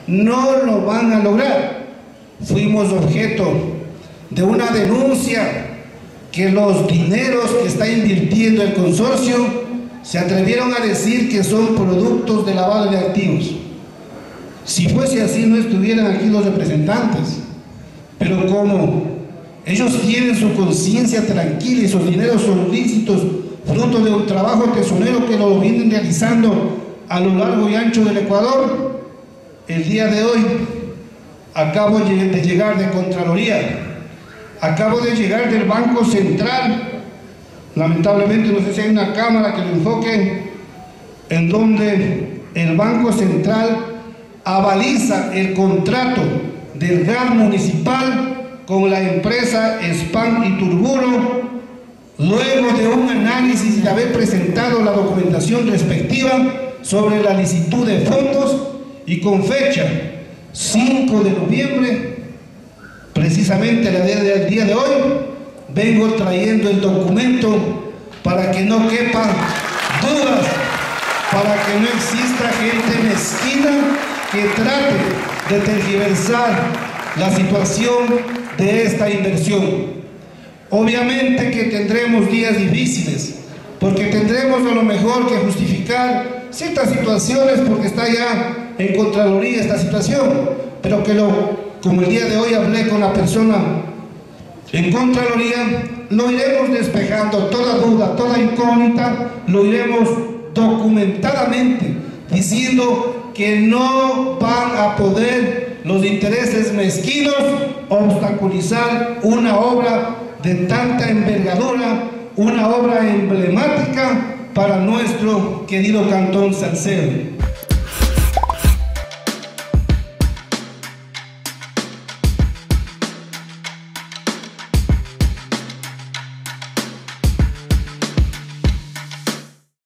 no lo van a lograr. Fuimos objeto de una denuncia que los dineros que está invirtiendo el consorcio se atrevieron a decir que son productos de lavado de activos. Si fuese así, no estuvieran aquí los representantes, pero como ellos tienen su conciencia tranquila y sus dineros son lícitos, fruto de un trabajo tesonero que lo vienen realizando a lo largo y ancho del Ecuador, el día de hoy acabo de llegar de Contraloría, acabo de llegar del Banco Central. Lamentablemente no sé si hay una cámara que lo enfoque, en donde el Banco Central avaliza el contrato del gas municipal con la empresa Spam y Turburo, luego de un análisis de haber presentado la documentación respectiva sobre la licitud de fondos, y con fecha 5 de noviembre, precisamente el día de hoy, vengo trayendo el documento para que no quepan dudas, para que no exista gente mezquina que trate de tergiversar la situación de esta inversión. Obviamente que tendremos días difíciles, porque tendremos a lo mejor que justificar ciertas situaciones porque está ya en Contraloría esta situación, pero que como el día de hoy hablé con la persona en Contraloría, lo iremos despejando, toda duda, toda incógnita, lo iremos documentadamente diciendo que no van a poder los intereses mezquinos obstaculizar una obra de tanta envergadura, una obra emblemática para nuestro querido Cantón Salcedo.